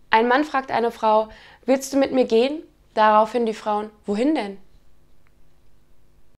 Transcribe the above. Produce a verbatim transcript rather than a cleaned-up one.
Ein Mann fragt eine Frau, willst du mit mir gehen? Daraufhin die Frauen, wohin denn?